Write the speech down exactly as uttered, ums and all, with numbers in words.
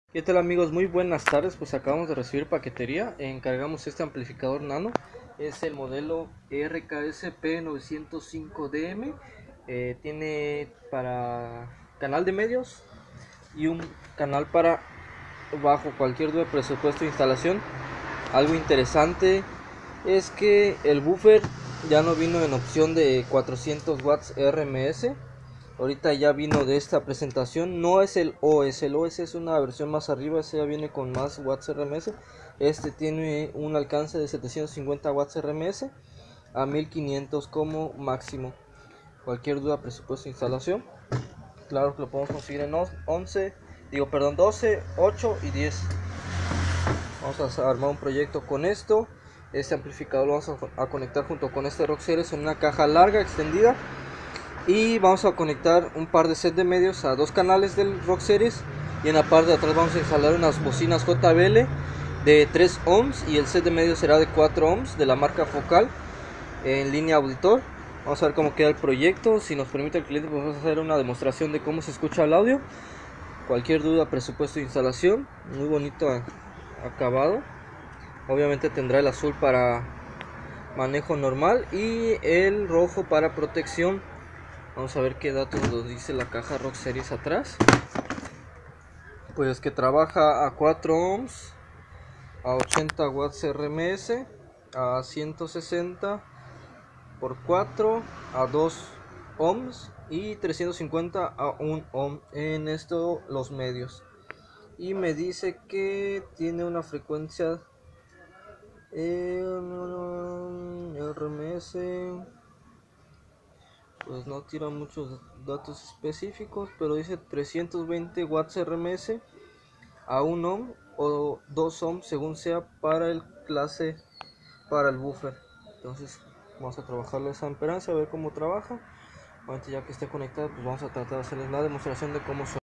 ¿Qué tal amigos? Muy buenas tardes, pues acabamos de recibir paquetería, encargamos este amplificador nano, es el modelo R K S P novecientos cinco D M, eh, tiene para canal de medios y un canal para bajo. Cualquier duda, presupuesto de instalación. Algo interesante es que el buffer ya no vino en opción de cuatrocientos watts R M S. Ahorita ya vino de esta presentación, no es el O S, el O S es una versión más arriba, ese ya viene con más watts R M S. Este tiene un alcance de setecientos cincuenta watts R M S a mil quinientos como máximo. Cualquier duda, presupuesto de instalación, claro que lo podemos conseguir en once, digo perdón, doce, ocho y diez. Vamos a armar un proyecto con esto. Este amplificador lo vamos a, a conectar junto con este Rock Series en una caja larga extendida. Y vamos a conectar un par de set de medios a dos canales del Rock Series. Y en la parte de atrás vamos a instalar unas bocinas J B L de tres ohms. Y el set de medios será de cuatro ohms de la marca Focal en línea auditor. Vamos a ver cómo queda el proyecto. Si nos permite el cliente, pues vamos a hacer una demostración de cómo se escucha el audio. Cualquier duda, presupuesto de instalación. Muy bonito acabado. Obviamente tendrá el azul para manejo normal y el rojo para protección. Vamos a ver qué datos nos dice la caja Rock Series atrás. Pues que trabaja a cuatro ohms, a ochenta watts R M S, a ciento sesenta por cuatro, a dos ohms y trescientos cincuenta a un ohm. En esto los medios. Y me dice que tiene una frecuencia eh, R M S. Pues no tira muchos datos específicos, pero dice trescientos veinte watts R M S a un ohm o dos ohms según sea para el clase, para el buffer. Entonces vamos a trabajarlo esa amperancia, a ver cómo trabaja. Ahorita ya que esté conectado, pues vamos a tratar de hacerles la demostración de cómo suena.